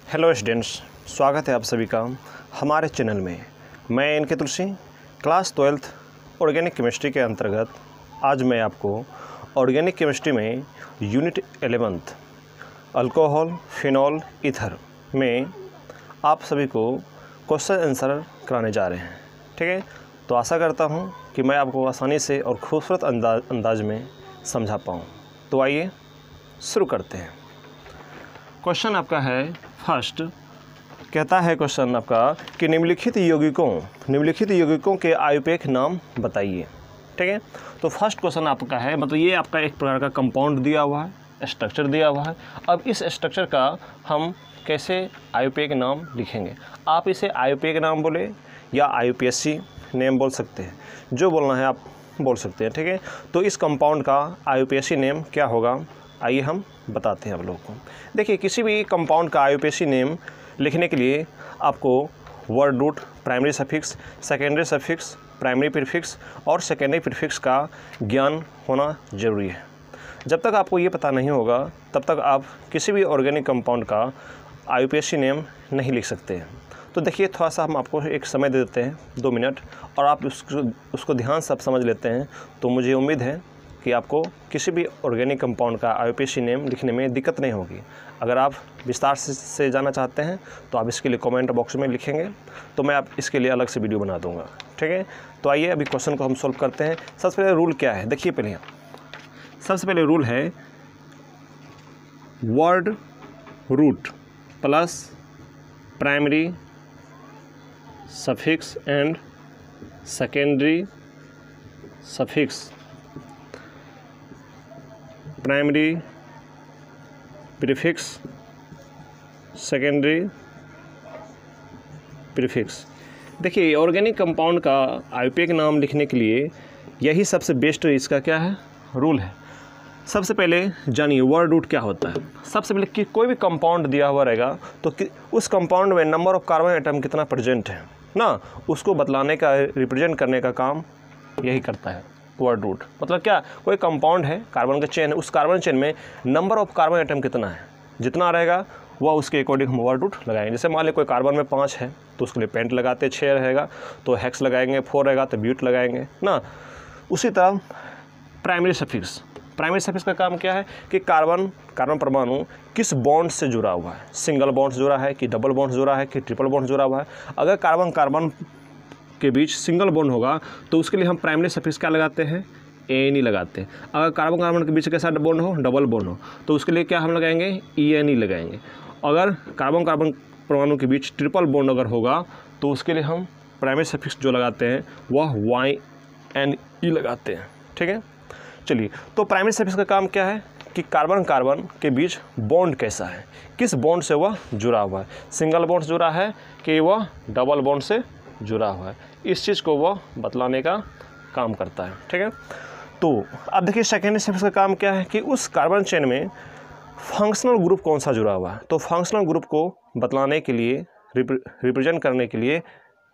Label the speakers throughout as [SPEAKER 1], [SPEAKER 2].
[SPEAKER 1] Hello students, स्वागत है आप सभी का हमारे चैनल में। मैं इनके तुलसी क्लास 12th ऑर्गेनिक केमिस्ट्री के अंतर्गत आज मैं आपको ऑर्गेनिक केमिस्ट्री में unit 11th alcohol phenol ether में आप सभी को क्वेश्चन आंसर कराने जा रहे हैं। ठीक है, तो आशा करता हूं कि मैं आपको आसानी से और खूबसूरत अंदाज में समझा पाऊँ। तो आइए शुरू करते हैं। क्वेश्चन आपका है फर्स्ट, कहता है क्वेश्चन आपका कि निम्नलिखित यौगिकों के आयुपेक नाम बताइए। ठीक है, तो फर्स्ट क्वेश्चन आपका है, मतलब ये आपका एक प्रकार का कंपाउंड दिया हुआ है, स्ट्रक्चर दिया हुआ है। अब इस स्ट्रक्चर का हम कैसे आयुपेक नाम लिखेंगे। आप इसे आयुपेक नाम बोले या आयुपीएससी नेम बोल सकते हैं, जो बोलना है आप बोल सकते हैं। ठीक है, तो इस कंपाउंड का आयुपीएससी नेम क्या होगा, आइए हम बताते हैं आप लोगों को। देखिए, किसी भी कंपाउंड का आयुपीएससी नेम लिखने के लिए आपको word root, primary suffix, secondary suffix, primary prefix और सेकेंडरी प्रीफिक्स का ज्ञान होना ज़रूरी है। जब तक आपको ये पता नहीं होगा तब तक आप किसी भी ऑर्गेनिक कंपाउंड का आयुपीएससी नेम नहीं लिख सकते हैं। तो देखिए, थोड़ा सा हम आपको एक समय दे देते हैं 2 मिनट, और आप उसको ध्यान से आप समझ लेते हैं तो मुझे उम्मीद है कि आपको किसी भी ऑर्गेनिक कंपाउंड का आयुपीएससी नेम लिखने में दिक्कत नहीं होगी। अगर आप विस्तार से जानना चाहते हैं तो आप इसके लिए कमेंट बॉक्स में लिखेंगे, तो मैं आप इसके लिए अलग से वीडियो बना दूंगा। ठीक है, तो आइए अभी क्वेश्चन को हम सॉल्व करते हैं। सबसे पहले रूल क्या है, देखिए पहले सबसे पहले रूल है word root plus primary suffix and secondary suffix, primary prefix, secondary prefix. देखिए, ऑर्गेनिक कंपाउंड का आयुपेक नाम लिखने के लिए यही सबसे बेस्ट इसका क्या है, रूल है। सबसे पहले जानिए वर्ड रूट क्या होता है। सबसे पहले कि कोई भी कंपाउंड दिया हुआ रहेगा तो उस कंपाउंड में नंबर ऑफ कार्बन एटम कितना प्रेजेंट है ना, उसको बतलाने का, रिप्रेजेंट करने का काम यही करता है वर्ड रूट। मतलब क्या, कोई कंपाउंड है, कार्बन का चेन है, उस कार्बन चेन में नंबर ऑफ कार्बन एटम कितना है, जितना रहेगा वह उसके अकॉर्डिंग हम वर्ड रूट लगाएंगे। जैसे मान लें कोई कार्बन में 5 है तो उसके लिए पेंट लगाते, 6 रहेगा तो हेक्स लगाएंगे, 4 रहेगा तो ब्यूट लगाएंगे ना। उसी तरह प्राइमरी सफिक्स का काम क्या है कि कार्बन परमाणु किस बॉन्ड से जुड़ा हुआ है, सिंगल बॉन्ड से जुड़ा है कि डबल बॉन्ड से जुड़ा है कि ट्रिपल बॉन्ड से जुड़ा हुआ है। अगर कार्बन के बीच सिंगल बॉन्ड होगा तो उसके लिए हम प्राइमरी सफिक्स क्या लगाते हैं, एन ई लगाते हैं। अगर कार्बन के बीच के साथ बॉन्ड हो, डबल बॉन्ड हो, तो उसके लिए क्या हम लगाएंगे, EN E लगाएंगे। अगर कार्बन परमाणु के बीच ट्रिपल बॉन्ड अगर होगा तो उसके लिए हम प्राइमरी सफिक्स जो लगाते हैं वह YNE लगाते हैं। ठीक है, चलिए, तो प्राइमरी सफिक्स का काम क्या है कि कार्बन के बीच बॉन्ड कैसा है, किस बॉन्ड से वह जुड़ा हुआ है, सिंगल बॉन्ड से जुड़ा है कि वह डबल बॉन्ड से जुड़ा हुआ है, इस चीज़ को वह बतलाने का काम करता है। ठीक है, तो अब देखिए सेकेंडरी सफिक्स का काम क्या है कि उस कार्बन चेन में फंक्शनल ग्रुप कौन सा जुड़ा हुआ है, तो फंक्शनल ग्रुप को बतलाने के लिए, रिप्रेजेंट करने के लिए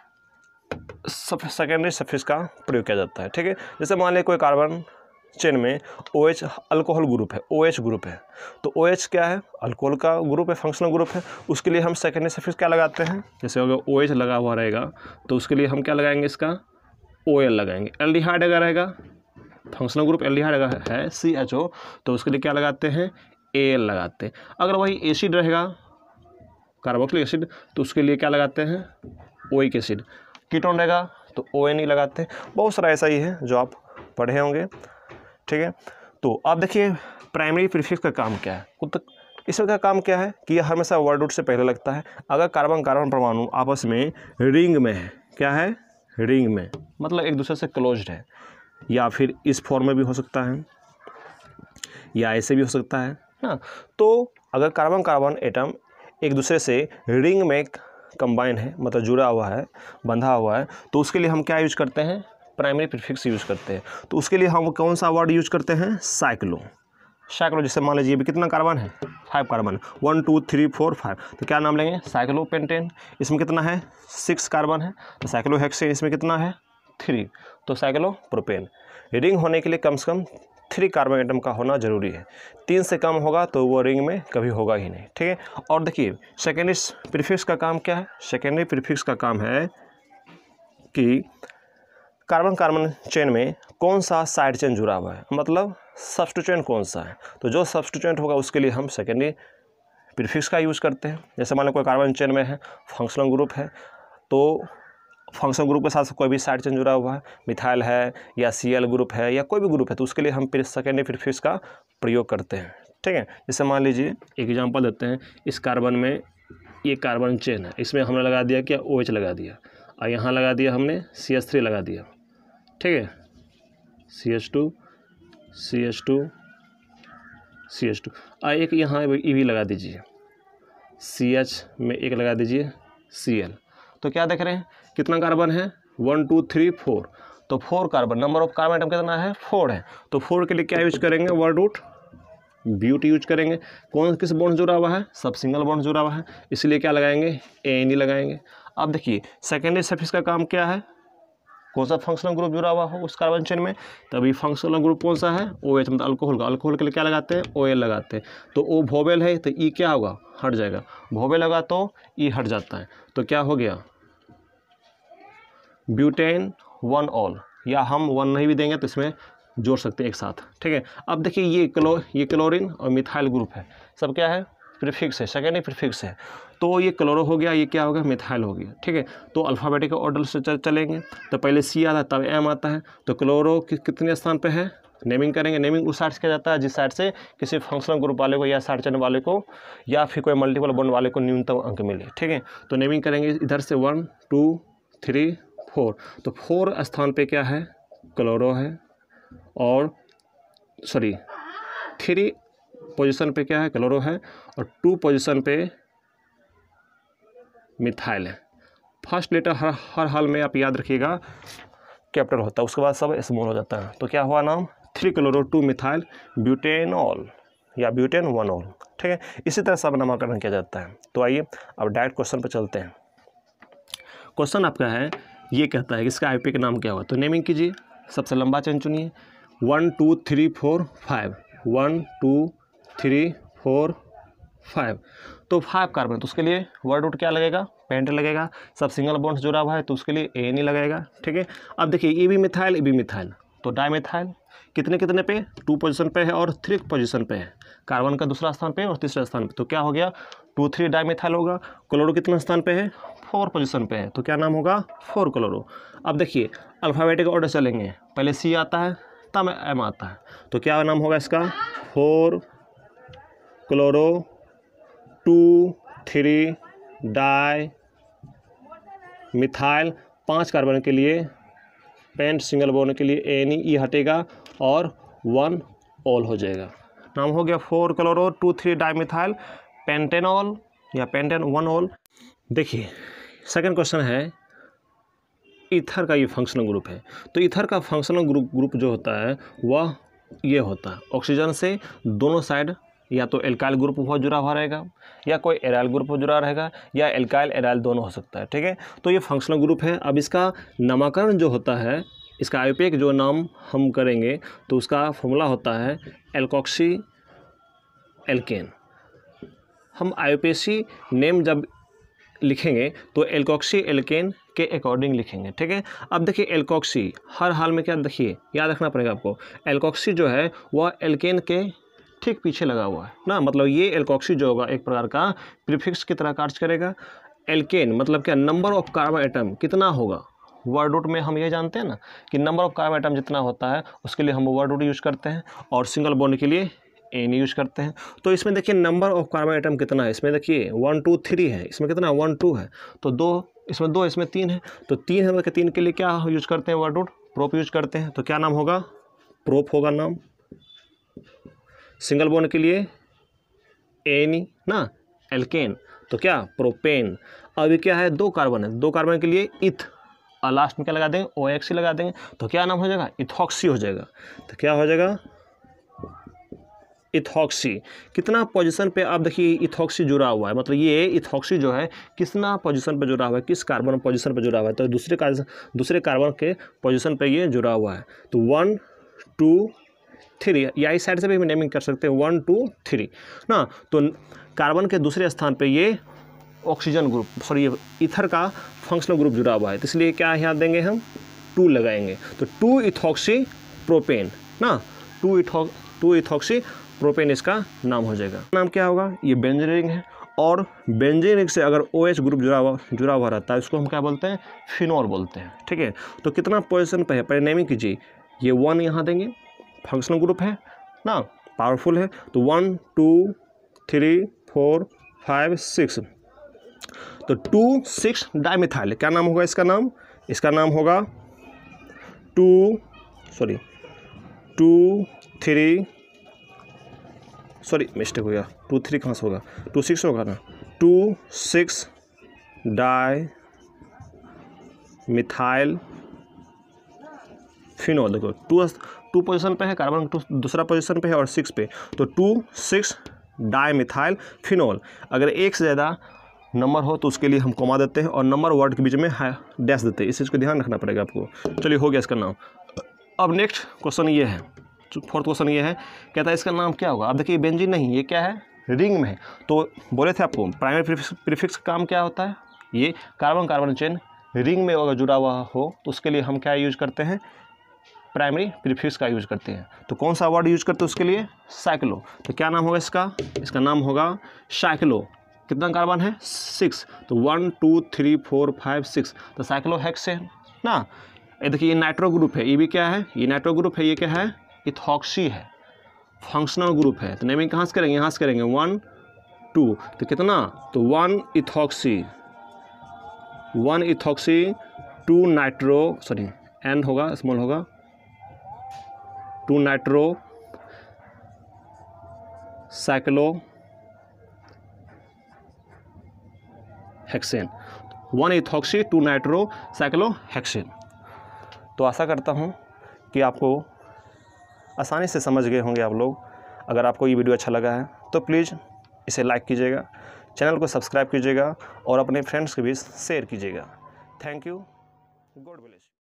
[SPEAKER 1] सेकेंडरी सफिक्स का प्रयोग किया जाता है। ठीक है, जैसे मान लें कोई कार्बन चेन में OH अल्कोहल ग्रुप है, OH ग्रुप है, तो OH क्या है, अल्कोहल का ग्रुप है, फंक्शनल ग्रुप है। उसके लिए हम सेकेंडरी सफिक्स क्या लगाते हैं, जैसे अगर OH लगा हुआ रहेगा तो उसके लिए हम क्या लगाएंगे, इसका OL लगाएंगे। एल्डिहाइड अगर रहेगा, फंक्शनल ग्रुप एल्डिहाइड अगर है CHO, तो उसके लिए क्या लगाते हैं, AL लगाते हैं। अगर वही एसिड रहेगा, कार्बोक्सिलिक एसिड, तो उसके लिए क्या लगाते हैं, ओइक एसिड। कीटोन रहेगा तो ONE लगाते हैं। बहुत सारा ऐसा ही है जो आप पढ़े होंगे। ठीक है, तो अब देखिए प्राइमरी प्रीफिक्स का काम क्या है। इसका काम क्या है कि यह हमेशा वर्ड रूट से पहले लगता है। अगर कार्बन परमाणु आपस में रिंग में है, क्या है, रिंग में, मतलब एक दूसरे से क्लोज्ड है, या फिर इस फॉर्म में भी हो सकता है या ऐसे भी हो सकता है ना। तो अगर कार्बन एटम एक दूसरे से रिंग में कंबाइन है, मतलब जुड़ा हुआ है, बंधा हुआ है, तो उसके लिए हम क्या यूज करते हैं, प्राइमरी प्रीफिक्स यूज करते हैं। तो उसके लिए हम कौन सा वर्ड यूज करते हैं, साइक्लो। जैसे मान लीजिए भी कितना कार्बन है, 5 कार्बन, 1 2 3 4 5, तो क्या नाम लेंगे, साइक्लोपेंटेन। इसमें कितना है, 6 कार्बन है, तो साइक्लोहेक्सेन इसमें कितना है, 3, तो साइक्लोप्रोपेन। रिंग होने के लिए कम से कम 3 कार्बन एटम का होना ज़रूरी है। 3 से कम होगा तो वो रिंग में कभी होगा ही नहीं, ठीक है। और देखिए सेकेंडरी प्रीफिक्स का काम क्या है। सेकेंडरी प्रीफिक्स का काम है कि कार्बन कार्बन चेन में कौन सा साइड चेन जुड़ा हुआ है, मतलब सब्स्टिट्यूएंट कौन सा है। तो जो सब्स्टिट्यूएंट होगा उसके लिए हम सेकेंडरी प्रीफिक्स का यूज़ करते हैं। जैसे मान लो कोई कार्बन चेन में है, फंक्शनल ग्रुप है, तो फंक्शनल ग्रुप के साथ कोई भी साइड चेन जुड़ा हुआ है, मिथाइल है या Cl ग्रुप है या कोई भी ग्रुप है, तो उसके लिए हम सेकेंडरी प्रीफिक्स का प्रयोग करते हैं, ठीक है। जैसे मान लीजिए एग्जांपल देते हैं, इस कार्बन में ये कार्बन चेन है, इसमें हमने लगा दिया क्या, OH लगा दिया, और यहाँ लगा दिया हमने CH3 लगा दिया, ठीक है, CH2 CH2 CH2, और एक यहाँ EV लगा दीजिए, CH में एक लगा दीजिए Cl। तो क्या देख रहे हैं, कितना कार्बन है, 1 2 3 4, तो 4 carbon, number of carbon atom कितना है, 4 है। तो 4 के लिए क्या यूज करेंगे, वर्ड रूट ब्यूट यूज करेंगे। कौन किस बॉन्ड जुड़ा हुआ है, सब सिंगल बॉन्ड जुड़ा हुआ है, इसलिए क्या लगाएंगे, ANE लगाएंगे। अब देखिए सेकेंडरी सफिक्स का काम क्या है, कौन सा फंक्शनल ग्रुप जुड़ा हुआ हो उस कार्बन चेन में, तभी फंक्शनल ग्रुप कौन सा है, OH, मतलब अल्कोहल का। अल्कोहल के लिए क्या लगाते हैं, OL लगाते हैं। तो O वोवेल है तो E क्या होगा, हट जाएगा, वोवेल लगा तो E हट जाता है, तो क्या हो गया, ब्यूटेन 1 ऑल, या हम 1 नहीं भी देंगे तो इसमें जोड़ सकते हैं एक साथ, ठीक है। अब देखिए ये क्लोरीन और मिथाइल ग्रुप है, सब क्या है, प्रीफिक्स है, सेकेंडरी प्रीफिक्स है। तो ये क्लोरो हो गया, ये क्या हो गया, मिथाइल हो गया, ठीक है। तो अल्फ़ाबेटिक ऑर्डर से चलेंगे, तो पहले C आता है तब M आता है। तो क्लोरो कितने स्थान पे है, नेमिंग करेंगे। नेमिंग उस साइड से किया जाता है जिस साइड से किसी फंक्शनल ग्रुप वाले को या साइड चेन वाले को या फिर कोई मल्टीपल बॉन्ड वाले को न्यूनतम अंक मिले, ठीक है। तो नेमिंग करेंगे इधर से 1 2 3 4, तो 4 स्थान पे क्या है, क्लोरो है, और 3 पोजीशन पे क्या है, क्लोरो है, और 2 पोजीशन पे मिथाइल है। फर्स्ट लेटर हर हाल में आप याद रखिएगा कैपिटल होता है, उसके बाद सब स्मॉल हो जाता है। तो क्या हुआ नाम, 3 क्लोरो 2 मिथाइल ब्यूटेनॉल या ब्यूटेन 1 ऑल, ठीक है। इसी तरह सब नामकरण किया जाता है। तो आइए अब डायरेक्ट क्वेश्चन पर चलते हैं। क्वेश्चन आपका है, ये कहता है कि इसका आईपी का नाम क्या हुआ। तो नेमिंग कीजिए, सबसे लंबा चेन चुनिए, 1 2 3 4 5, 1 2 3 4 5, तो 5 कार्बन, तो उसके लिए वर्ड रूट क्या लगेगा, पेंट लगेगा। सब सिंगल बॉन्ड जुड़ा हुआ है तो उसके लिए ANE लगेगा, ठीक है। अब देखिए ये भी मिथाइल, ये भी मिथाइल, तो डाईमिथाइल कितने कितने पे, 2 पोजीशन पे है और 3 पोजीशन पे है, कार्बन का दूसरा स्थान पे और तीसरा स्थान पे। तो क्या हो गया, 2 3 डाईमिथाइल होगा। क्लोरो कितना स्थान पे है, 4 पोजीशन पे है, तो क्या नाम होगा, 4 क्लोरो। अब देखिए अल्फ़ाबेटिक ऑर्डर चलेंगे, पहले C आता है तब M आता है, तो क्या नाम होगा इसका, 4 क्लोरो 2 3 डाई मिथाइल। 5 कार्बन के लिए पेंट सिंगल बॉन्ड के लिए ANE, E हटेगा और 1 ऑल हो जाएगा। नाम हो गया 4 क्लोरो 2 3 डाईमिथाइल पेंटेनॉल या पेंटेन 1 ऑल। देखिए सेकंड क्वेश्चन है, ईथर का ये फंक्शनल ग्रुप है। तो ईथर का फंक्शनल ग्रुप जो होता है वह ये होता है, ऑक्सीजन से दोनों साइड या तो एल्काइल ग्रुप बहुत जुड़ा हुआ रहेगा या कोई एराइल ग्रुप जुड़ा रहेगा या एल्काइल एराइल दोनों हो सकता है, ठीक है। तो ये फंक्शनल ग्रुप है। अब इसका नामकरण जो होता है, इसका आईयूपीएक जो नाम हम करेंगे तो उसका फॉर्मूला होता है एल्कोक्सी एल्केन। हम आईयूपीएसी नेम जब लिखेंगे तो एल्कोक्सी एल्केन के अकॉर्डिंग लिखेंगे, ठीक है। अब देखिए एल्कोक्सी हर हाल में क्या, देखिए याद रखना पड़ेगा आपको, एल्कोक्सी जो है वह एल्केन के ठीक पीछे लगा हुआ है ना, मतलब ये एल्कोक्सी जो होगा एक प्रकार का प्रीफिक्स की तरह कार्य करेगा। एल्केन मतलब क्या, नंबर ऑफ कार्बन एटम कितना होगा, वर्ड रूट में हम ये जानते हैं ना कि नंबर ऑफ कार्बन एटम जितना होता है उसके लिए हम वर्ड रूट यूज करते हैं, और सिंगल बॉन्ड के लिए ANE यूज करते हैं। तो इसमें देखिए नंबर ऑफ कार्बन एटम कितना है, इसमें देखिए 1 2 3 है, इसमें कितना 1 2 है, तो 2 इसमें 2 इसमें 3 है, तो 3 है, मतलब 3 के लिए क्या यूज करते हैं, वर्ड रूट प्रोप यूज करते हैं। तो क्या नाम होगा, प्रोप होगा नाम। सिंगल बॉन्ड के लिए ANE ना, एल्केन, तो क्या प्रोपेन। अभी क्या है, 2 कार्बन है, 2 कार्बन के लिए इथ, और लास्ट में क्या लगा देंगे, OX लगा देंगे, तो क्या नाम हो जाएगा, इथॉक्सी हो जाएगा। तो क्या हो जाएगा, इथॉक्सी। कितना पोजीशन पे, आप देखिए इथॉक्सी जुड़ा हुआ है, मतलब ये इथॉक्सी जो है कितना पोजीशन पे जुड़ा हुआ है, किस कार्बन पोजीशन पे जुड़ा हुआ है, तो दूसरे कार्बन के पोजीशन पे ये जुड़ा हुआ है। तो 1 2 3, या इस साइड से भी नेमिंग कर सकते हैं 1 2 3 ना। तो कार्बन के दूसरे स्थान पे ये ऑक्सीजन ग्रुप, सॉरी ये ईथर का फंक्शनल ग्रुप जुड़ा हुआ है, तो इसलिए क्या यहाँ देंगे हम 2 लगाएंगे। तो 2 इथॉक्सी प्रोपेन ना, 2 इथॉक्सी प्रोपेन इसका नाम हो जाएगा। नाम क्या होगा, ये बेंजीन रिंग है, और बेंजीन रिंग से अगर OH ग्रुप जुड़ा हुआ रहता है उसको हम क्या बोलते हैं, फिनोल बोलते हैं। ठीक है, तो कितना पोजीशन पे है पहले नेमिंग कीजिए। ये 1 यहाँ देंगे, फंक्शनल ग्रुप है ना, पावरफुल है, तो 1 2 3 4 5 6, तो 2 6 डाइमिथाइल। क्या नाम होगा इसका नाम, इसका नाम होगा 2 3, सॉरी मिस्टेक हो गया, 2 3 कहाँ से होगा, 2 6 होगा ना, 2 6 डाई मिथाइल फिनोल। देखो 2 पोजीशन पे है, कार्बन दूसरा पोजीशन पे है और 6 पे, तो 2 6 डाई मिथाइल फिनोल। अगर एक से ज़्यादा नंबर हो तो उसके लिए हम कॉमा देते हैं, और नंबर वर्ड के बीच में डैश देते हैं, इस चीज़ को ध्यान रखना पड़ेगा आपको। चलिए हो गया इसका नाम। अब नेक्स्ट क्वेश्चन ये है, 4th क्वेश्चन ये है, कहता है इसका नाम क्या होगा। अब देखिए बेंजीन नहीं, ये क्या है, रिंग में है। तो बोले थे आपको प्राइमरी प्रीफिक्स का काम क्या होता है, ये कार्बन चेन रिंग में अगर जुड़ा हुआ हो तो उसके लिए हम क्या यूज करते हैं, प्राइमरी प्रीफिक्स का यूज करते हैं। तो कौन सा वर्ड यूज करते हैं उसके लिए, साइक्लो। तो क्या नाम होगा इसका, इसका नाम होगा साइक्लो। कितना कार्बन है, 6, तो 1 2 3 4 5 6, तो साइक्लोहेक्सेन ना। ये देखिए ये नाइट्रो ग्रुप है, ये भी क्या है, ये नाइट्रो ग्रुप है, ये क्या है, इथॉक्सी है, फंक्शनल ग्रुप है। तो नेमिंग कहाँ से करेंगे, यहाँ से करेंगे 1 2, तो कितना, तो 1 इथॉक्सी 2 नाइट्रो, सॉरी एन होगा, स्मॉल होगा, 2 nitro cyclohexane, 1 ethoxy 2 nitro cyclohexane. तो आशा करता हूँ कि आपको आसानी से समझ गए होंगे आप लोग। अगर आपको ये वीडियो अच्छा लगा है तो प्लीज़ इसे लाइक कीजिएगा, चैनल को सब्सक्राइब कीजिएगा और अपने फ्रेंड्स के बीच शेयर कीजिएगा। Thank you, God bless.